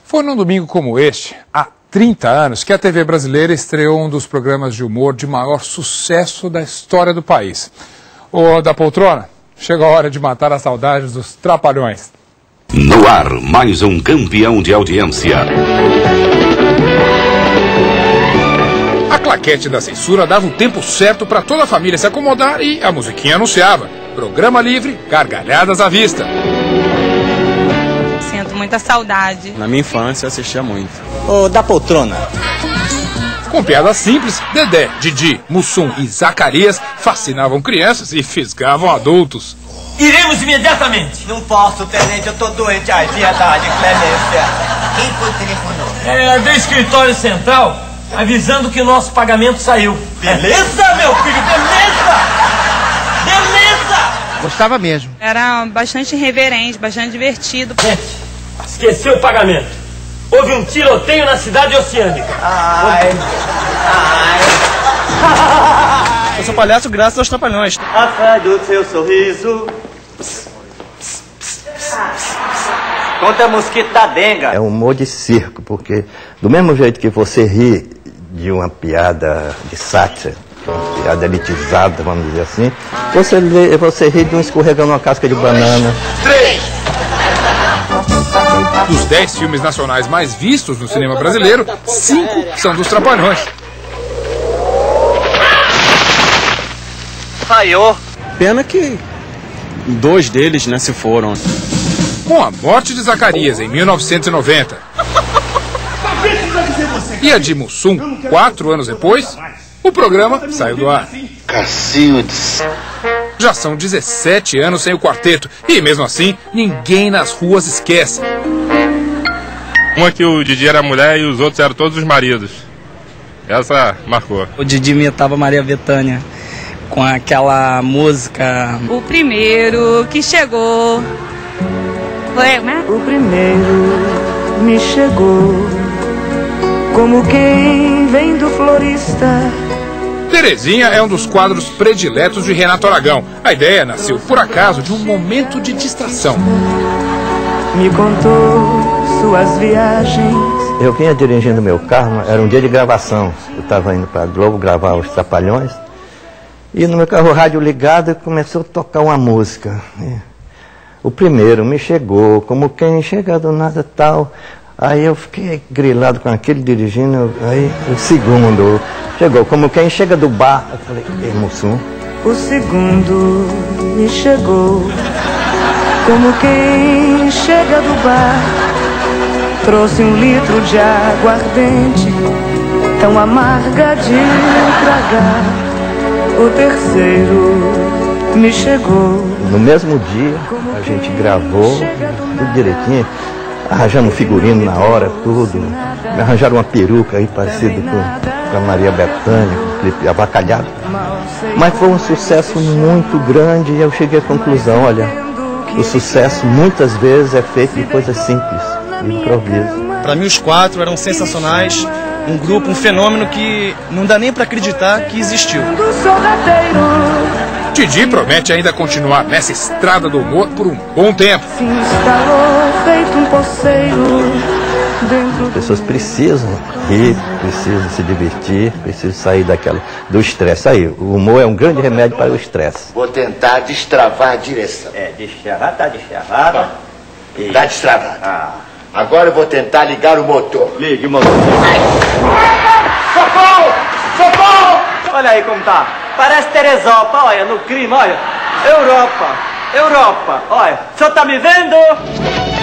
Foi num domingo como este, há 30 anos, que a TV brasileira estreou um dos programas de humor de maior sucesso da história do país. Ô, da poltrona, chega a hora de matar as saudades dos Trapalhões. No ar, mais um campeão de audiência. A claquete da censura dava o tempo certo para toda a família se acomodar e a musiquinha anunciava: programa livre, gargalhadas à vista. Sinto muita saudade. Na minha infância eu assistia muito. Ô, da poltrona. Com piadas simples, Dedé, Didi, Mussum e Zacarias fascinavam crianças e fisgavam adultos. Iremos imediatamente. Não posso, tenente, eu tô doente. Ai, piedade, clemência. Quem foi que telefonou? É do escritório central, avisando que o nosso pagamento saiu. Beleza, meu filho, beleza! Beleza! Gostava mesmo. Era bastante irreverente, bastante divertido. Gente, esqueceu o pagamento. Houve um tiroteio na cidade oceânica. Ai, ai. Eu sou palhaço graças aos Trapalhões. Atrás do seu sorriso. Contra mosquito da denga. É um humor de circo, porque do mesmo jeito que você ri de uma piada de sátira, uma piada elitizada, vamos dizer assim, você ri de um escorregando uma casca de banana. 3! Dos 10 filmes nacionais mais vistos no cinema brasileiro, 5 são dos Trapalhões. Falhou. Pena que 2 deles, né, se foram. Com a morte de Zacarias em 1990 e a de Mussum 4 anos depois, o programa saiu do ar. Cacildes. Já são 17 anos sem o quarteto e mesmo assim ninguém nas ruas esquece. Uma que o Didi era mulher e os outros eram todos os maridos. Essa marcou. O Didi imitava Maria Bethânia com aquela música. O primeiro que chegou foi, né? O primeiro me chegou como quem vem do florista. Terezinha é um dos quadros prediletos de Renato Aragão. A ideia nasceu por acaso de um momento de distração. Me contou suas viagens. Eu vinha dirigindo meu carro, era um dia de gravação. Eu estava indo para a Globo gravar os Trapalhões. E no meu carro, o rádio ligado, começou a tocar uma música. O primeiro me chegou, como quem chega do nada tal. Aí eu fiquei grilado com aquele dirigindo. Aí o segundo chegou, como quem chega do bar. Eu falei, Mussum. O segundo me chegou, como quem chega do bar. Trouxe 1 litro de aguardente, tão amarga de tragar. O terceiro me chegou. No mesmo dia, a gente gravou tudo direitinho, arranjamos figurino na hora, tudo. Me arranjaram uma peruca aí parecida com a Maria Bethânia, com o clipe avacalhado. Mas foi um sucesso muito grande e eu cheguei à conclusão, olha, o sucesso muitas vezes é feito de coisas simples, de improviso. Para mim os 4 eram sensacionais. Um grupo, um fenômeno que não dá nem para acreditar que existiu. Didi promete ainda continuar nessa estrada do humor por um bom tempo. Se instalou feito um poceiro. As pessoas precisam rir, precisam se divertir, precisam sair do estresse. Aí, o humor é um grande remédio para o estresse. Vou tentar destravar a direção. Destravado, tá destravado. Tá destravado. Agora eu vou tentar ligar o motor. Ligue o motor. Socorro! Socorro! Olha aí como tá. Parece Teresópolis, olha, no crime, olha. Europa, olha. O senhor tá me vendo?